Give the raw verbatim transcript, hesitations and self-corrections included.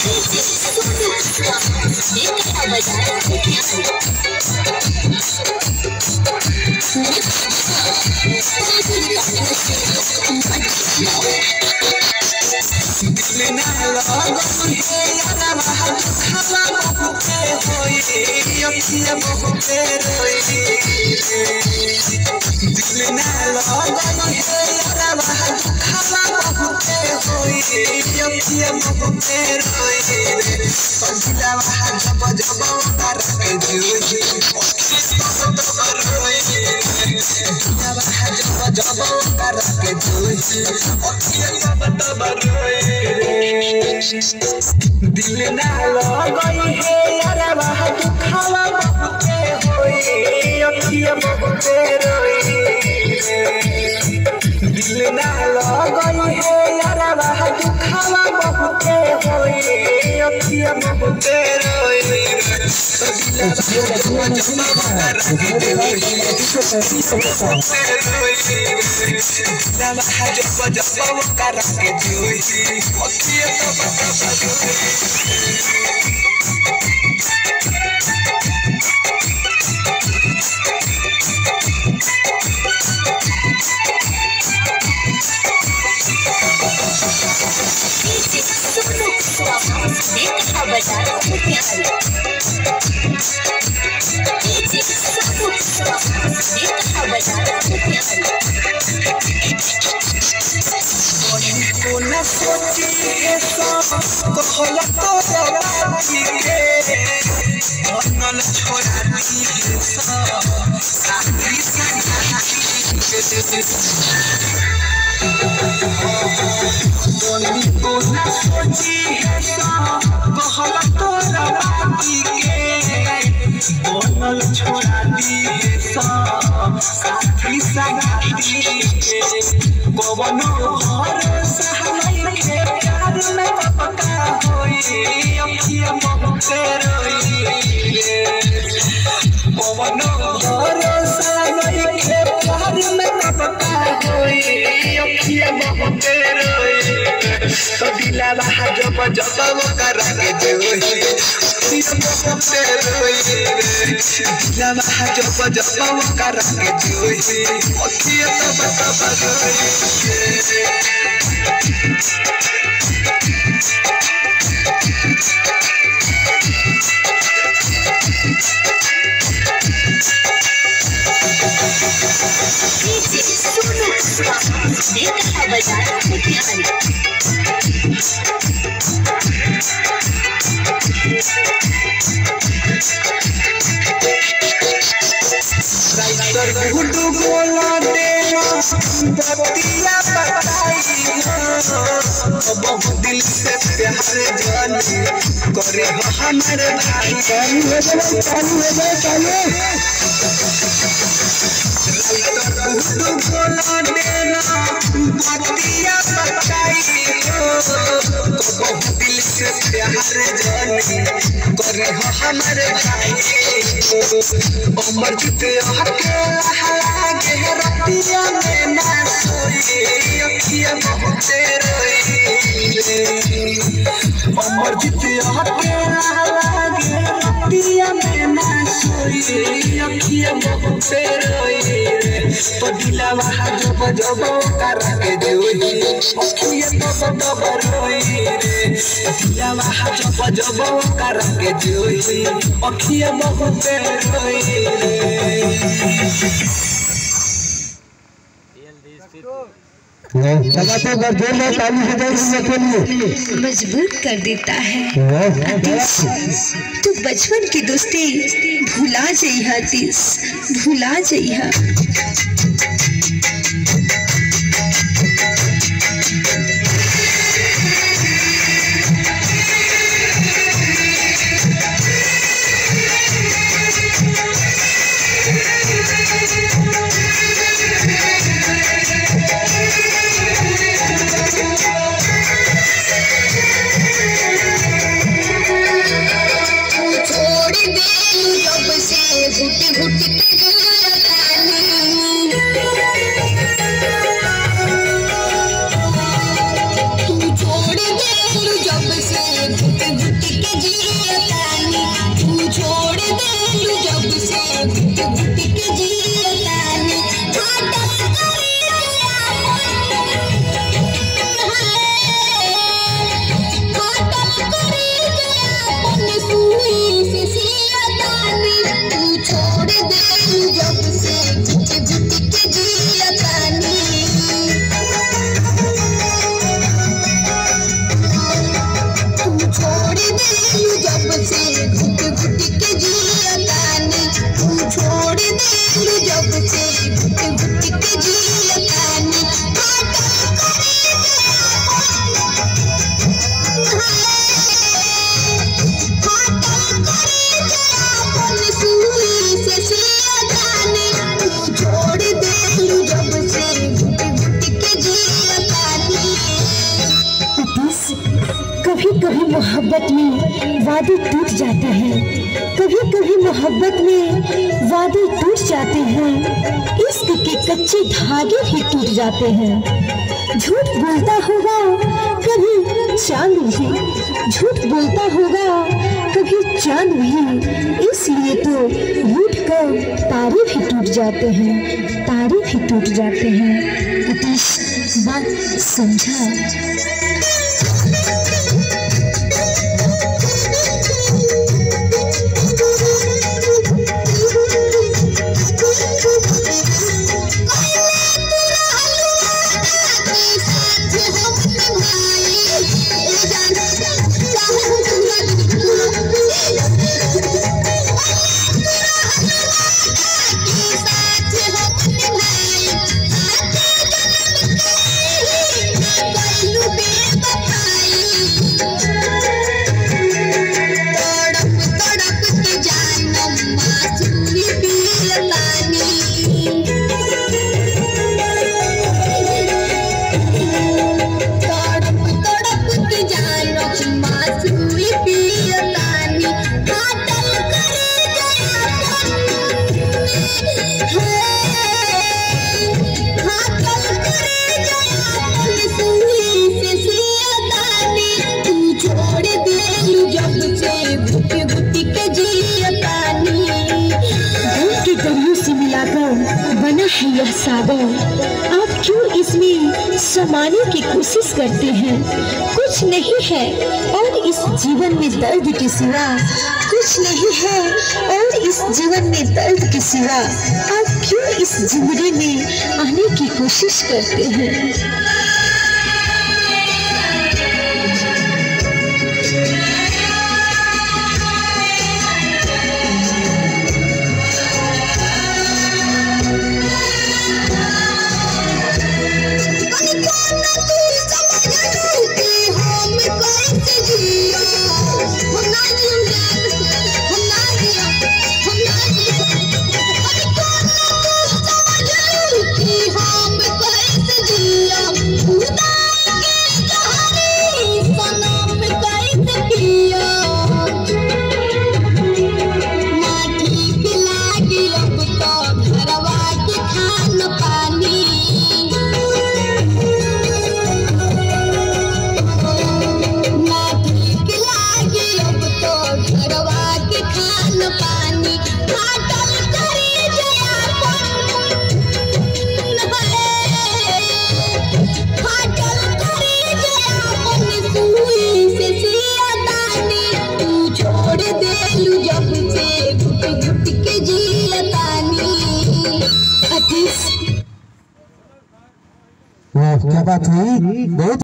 दिल ना लगई है यारा बाहा दुखावा बहुते होई अखिया बहुते रोई दिल ना लगई है यारा बाहा दुखावा बहुते होई अखिया बहुते रोई छोड़ा दी साथी संगती गोवनो भरोसा नहीं के प्यार में पक्का होई अखिया बहुते रोई गोवनो भरोसा नहीं के प्यार में पक्का होई अखिया बहुते रोई तो दिला बाहा जब जब वो कर के जोई बहुते रोई दिला बाहा जब जब वो कर के जोई अखिया तब तब रोई गुडू बोला देना बतिया बताई बहुत दिल से प्यार जाने करे हमारे भाई गुडू बोला देना बतिया बताई बहुत दिल से प्यार जाने करे हमारे भाई उमर जीते लागे रतिया में ना सोई अखिया बहुते रोई उमर जीते लागे रतिया में ना सोई अखिया बहुते रोई तो दिला बाहा जब जब कर के जोई अखिया तब तब रोई दिला बाहा जब जब कर के जोई अखिया बहुते रोई मजबूर कर देता है तू बचपन की दोस्ती भुला जइहा तीस भुला जइहा जब से के जियतानी तू छोड़ देलू जब से घुट घुट के जियतानी कभी कभी मोहब्बत में वादे टूट जाते हैं, कभी कभी मोहब्बत में वादे टूट जाते हैं, इश्क के कच्चे धागे भी टूट जाते हैं। झूठ बोलता होगा कभी चांद भी, झूठ बोलता होगा कभी चांद भी, इसलिए तो रूठ कर तारे भी टूट जाते हैं, तारे भी टूट जाते हैं। अतीश बात समझा? बना है यह सागर, आप क्यों इसमें समाने की कोशिश करते हैं? कुछ नहीं है और इस जीवन में दर्द के सिवा, कुछ नहीं है और इस जीवन में दर्द के सिवा, आप क्यों इस जिंदगी में आने की कोशिश करते हैं? क्या बात हुई? बहुत